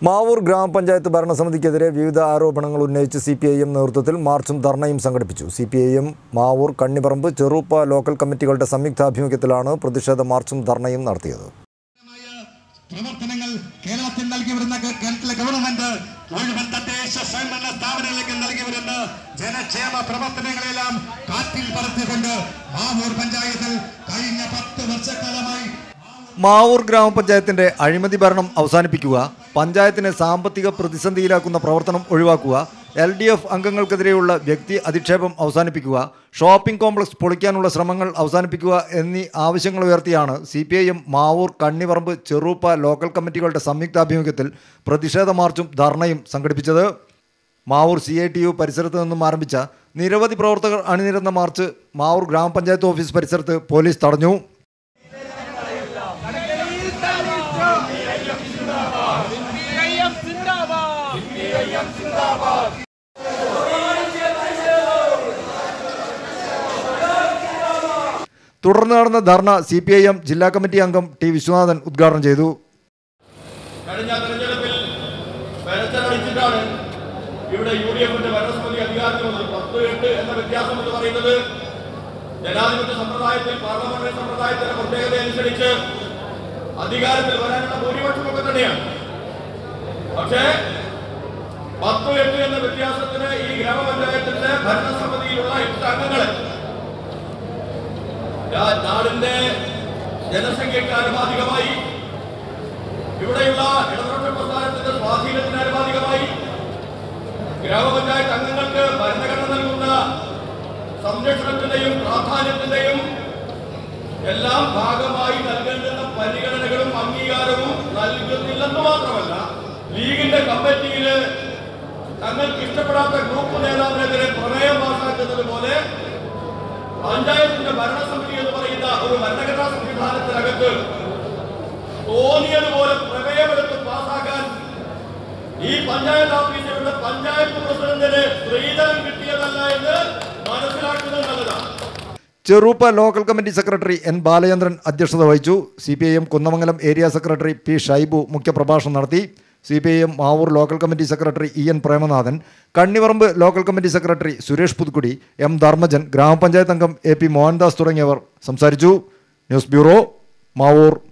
മാവൂർ ഗ്രാമപഞ്ചായത്ത് ഭരണസമിതിക്കെതിരെ വിവിധ ആരോപണങ്ങൾ ഉന്നയിച്ച് സിപിഐഎം നേതൃത്വത്തിൽ മാർച്ചും ധർണയും സംഘടിപ്പിച്ചു. സിപിഐഎം മാവൂർ, കണ്ണിപറമ്പ്, ചെറുപ്പ ലോക്കൽ കമ്മിറ്റികളുടെ സംയുക്താഭിമുഖ്യത്തിലാണ് പ്രതിഷേധ മാർച്ചും ധർണയും നടത്തിയത്. പ്രവർത്തനങ്ങൾ കേരളത്തിൽ നൽകി വരുന്ന കേരളത്തിലെ ഗവൺമെന്റ് മുഴുവൻ തദ്ദേശ സ്വയംഭരണ സ്ഥാപനങ്ങളിലേക്ക് നൽകി വരുന്ന ജനക്ഷേമ പ്രവർത്തനങ്ങളെല്ലാം കാറ്റിൽ പറത്തിക്കൊണ്ട് മാവൂർ പഞ്ചായത്തിൽ കഴിഞ്ഞ 10 വർഷക്കാലമായി മാവൂർ ഗ്രാമപഞ്ചായത്തിന്റെ അഴിമതി ഭരണം അവസാനിപ്പിക്കുക, പഞ്ചായത്തിനെ സാമ്പത്തിക പ്രതിസന്ധിയിലാക്കുന്ന പ്രവർത്തനം ഒഴിവാക്കുക, LDF അംഗങ്ങൾക്കെതിരെയുള്ള വ്യക്തി അധിക്ഷേപം അവസാനിപ്പിക്കുക, ഷോപ്പിംഗ് കോംപ്ലക്സ് പൊളിക്കാനുള്ള ശ്രമങ്ങൾ അവസാനിപ്പിക്കുക എന്നീ ആവശ്യങ്ങൾ ഉയർത്തിയാണ് സിപിഐഎം മാവൂർ, കണ്ണിപറമ്പ്, ചെറുപ്പ ലോക്കൽ കമ്മിറ്റികളുടെ സംയുക്താഭിമുഖ്യത്തിൽ പ്രതിഷേധ മാർച്ചും ധർണയും സംഘടിപ്പിച്ചത്. മാവൂർ CITU പരിസരത്ത് നിന്നും ആരംഭിച്ച നിരവധി പ്രവർത്തകർ അണിനിരന്ന മാർച്ച് മാവൂർ ഗ്രാമപഞ്ചായത്ത് ഓഫീസ് പരിസരത്ത് പോലീസ് തടഞ്ഞു. തുടർന്ന് നടന്ന ധർണ CPIM ജില്ലാ കമ്മിറ്റി അംഗം T. വിശ്വനാഥൻ ഉദ്ഘാടനം ചെയ്തു. കഴിഞ്ഞ തെരഞ്ഞെടുപ്പിൽ ഭരണസമിതിയാണ് ഇവിടെ UDFന്റെ ഭരണസമിതി അധികാരത്തിൽ വന്നത്. 10-8 എന്ന വ്യത്യാസം എന്ന് പറയുന്നത് ജനാധിപത്യ സമ്പ്രദായത്തിൽ, പാർലമെന്ററി സമ്പ്രദായത്തിന്റെ പ്രത്യേകത അനുസരിച്ച് അധികാരത്തിൽ വരാനുള്ള ഭൂരിപക്ഷമൊക്കെ തന്നെയാണ്. പക്ഷേ 10-8 എന്ന വ്യത്യാസത്തിന് ഈ ഗ്രാമപഞ്ചായത്തിന്റെ ഭരണസമിതിയിലുള്ള 8 അംഗങ്ങളെ നാടിന്റെ ജനസംഖ്യയ്ക്ക് ആനുപാതികമായി, ഇവിടെയുള്ള ഇടതുപക്ഷ പ്രസ്ഥാനത്തിന്റെ സ്വാധീനത്തിന് ആനുപാതികമായി ഗ്രാമപഞ്ചായത്ത് അംഗങ്ങൾക്ക് ഭരണഘടന നൽകുന്ന സംരക്ഷണത്തിന്റെയും പ്രാധാന്യത്തിന്റെയും എല്ലാം ഭാഗമായി നൽകേണ്ടുന്ന പരിഗണനകളും അംഗീകാരവും നൽകുന്നില്ലെന്ന് മാത്രമല്ല, ലീഗിന്റെ കമ്മിറ്റിയില് തങ്ങൾക്ക് ഇഷ്ടപ്പെടാത്ത ഗ്രൂപ്പ് നേതാവിനെതിരെ പ്രമേയം പാസാക്കുന്നത് പോലെ പഞ്ചായത്തിന്റെ ഭരണസമിതി എന്ന് പറയുന്ന ഒരു ഭരണഘടനാ സംവിധാനത്തിനകത്ത് തോന്നിയതുപോലെ പ്രമേയമെടുത്ത് പാസാക്കാൻ ഈ പഞ്ചായത്ത് ഓഫീസിലുള്ള പഞ്ചായത്ത് പ്രസിഡന്റിന് സ്ത്രീധനം കിട്ടിയതല്ല എന്ന് മനസ്സിലാക്കുന്നത് നല്ലതാണ്. Cheruppa local committee secretary N. Balachandran അധ്യക്ഷത വഹിച്ചു. CPIM Kunnamangalam area secretary P. Shaibu മുഖ്യപ്രഭാഷണം നടത്തി. CPIM Mavoor local committee secretary EN. Premanathan, Kanniparamba local committee secretary Suresh Puthukkudi, M. Dharmajan, ഗ്രാമപഞ്ചായത്ത് അംഗം AP. മോഹൻദാസ് തുടങ്ങിയവർ സംസാരിച്ചു. News bureau, Mavoor.